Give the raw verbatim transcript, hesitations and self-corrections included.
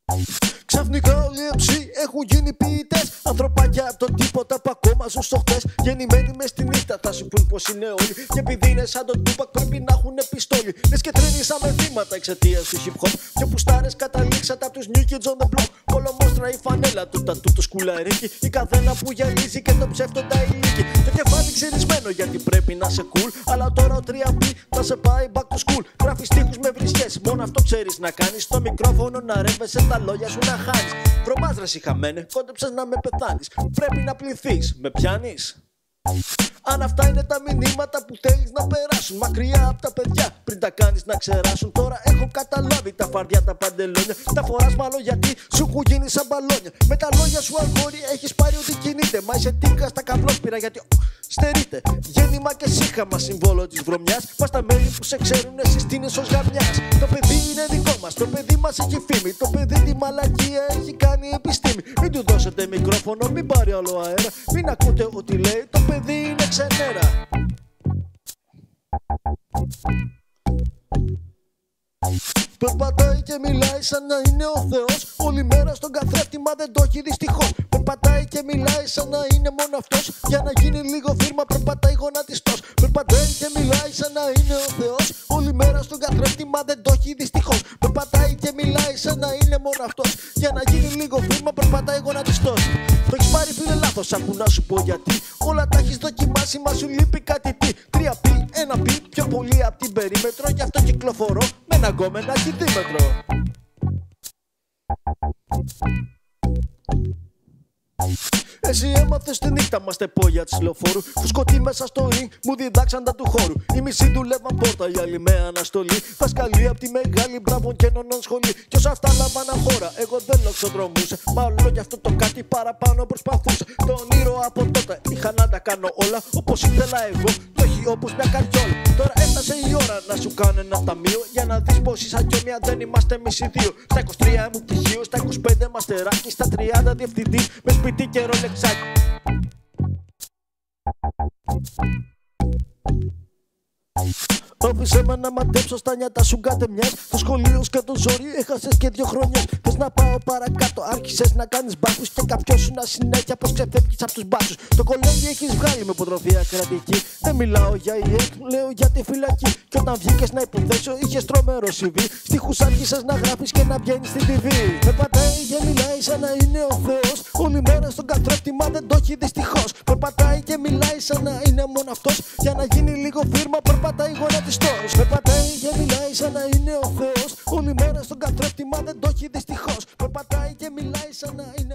Ξαφνικά όλοι οι εμ σι έχουν γίνει ποιητές. Ανθρωπάκια από τον τίποτα που ακόμα ζουν στο χτες. Γεννημένοι μες στη νύχτα θα σου πουν πως είναι όλοι. Και επειδή είναι σαν τον Τούπακ πρέπει να έχουν πιστόλι. Λες και τρένισαμε θύματα εξαιτίας του hip hop. Και όπου στάρες καταλήξατε απ' τους New Kids on the Block. Όλο μόστρα η φανέλα του τατού το σκουλαρίκι. Η καθένα που γυαλίζει και το ψεύτοντα ηλίκη. Το κεφάλι ξυρισμένο γιατί πρέπει να σε cool. Αλλά τώρα ο τρία μπι θα σε πάει back to school. Γράφεις στίχους με βρισιές, μόνο αυτό ξέρεις να κάνεις. Στο μικρόφωνο να ρεύεσαι, τα λόγια σου να χάνεις. Βρωμάς ρε σιχαμένε, κόντεψες να με πεθάνεις. Πρέπει να πληθείς, με πιάνεις? Αν αυτά είναι τα μηνύματα που θέλεις να περάσουν μακριά από τα παιδιά πριν τα κάνεις να ξεράσουν. Τώρα έχω καταλάβει τα φαρδιά τα παντελόνια. Τα φοράς μάλλον γιατί σου έχουν γίνει σαν μπαλόνια. Με τα λόγια σου αγόρι έχεις πάρει ό,τι κινείται. Μα είσαι τίκα στα καβλόσπυρα γιατί στερείται. Γέννημα και σύγχαμα συμβόλο της βρωμιάς. Μας τα μέλη που σε ξέρουν εσείς τι είναι ως γαμιάς. Το παιδί είναι δικό μας, το παιδί μας έχει φήμη. Το παιδί τη μαλακία έχει κάνει επιστήμη. Μην του δώσετε μικρόφωνο, μην πάρει άλλο αέρα. Μην ακούτε ό,τι λέει, το παιδί είναι ξενέρα. Περπατάει και μιλάει σαν να είναι ο Θεός. Όλη μέρα στον καθρέφτη μα δεν το έχει δυστυχώς. Περπατάει και μιλάει σαν να είναι μόνο αυτός. Για να γίνει λίγο φίρμα περπατάει γονατιστός. Περπατάει και μιλάει σαν να είναι ο Θεός. Όλη μέρα στον καθρέφτη μα δεν το έχει δυστυχώς. Περπατάει και μιλάει σαν να είναι μόνο αυτός. Για να γίνει λίγο φίρμα περπατάει γονατιστός. Το έχεις πάρει φίλε λάθος, άκου να σου πω γιατί. Όλα τα έχεις δοκιμάσει μα σου λείπει κάτι τι. Τρία πι, ένα πι, πιο πολύ απ' την περίμετρο. Γι' αυτό κυκλοφορώ με ένα γκόμενα χιλιόμετρο. Εσύ έμαθες τη νύχτα μας τα υπόγεια της λεωφόρου. Φουσκωτή μέσα στο ring, μου διδάξαντα του χώρου. Οι μισοί δουλεύαν πόρτα, οι άλλοι με αναστολή. Δασκαλή απ' τη μεγάλη μπράβων και νονών σχολή. Κι όσα αυτά λάμβανα χώρα, εγώ δεν λοξοδρομούσα. Μα όλο γι' αυτό το κάτι παραπάνω προσπαθούσα. Το όνειρο από τότε είχα να τα κάνω όλα όπως ήθελα εγώ. Και όχι όπως μια καριόλα. Τώρα έφτασε η ώρα να σου κάνω ένα ταμείο. Για να δεις πως ίσα και μία δεν είμαστε εμείς οι δύο. Στα είκοσι τρία μου πτυχίο, στα είκοσι πέντε μαστεράκι. Στα τριάντα διευθυντής με σπίτι και ρολεξάκι. Άφησε με να μαντέψω στα νιάτα σου κάτε μιας. Το σχολείο και το ζόρι έχασες και δύο χρονιές. Θες να πάω παρακάτω, άρχισες να κάνεις μπάκους. Και κάποιος σου να συνέχεια πως ξεφεύγεις απ' τους μπάτσους. Το κολέγιο έχεις βγάλει με υποτροφία κρατική. Δεν μιλάω για ΙΕΚ, λέω για τη φυλακή. Κι όταν βγήκες να υποθέσω είχες τρομερό σι βι. Στίχους άρχισες να γράφεις και να βγαίνεις στην τι βι. Περπατάει και μιλάει σαν να είναι ο Θεός. Όλη μέρα στον καθρέφτη μα δεν το έχει δυστυχώς. Περπατάει και μιλάει σαν να είναι μόνο αυτός. Για να γίνει λίγο φίρμα περπατάει γονατιστός. Περπατάει και μιλάει σαν να είναι ο Θεός. Όλη μέρα στον καθρέφτη μα δεν το έχει δυστυχώς. Περπατάει και μιλάει σαν να είναι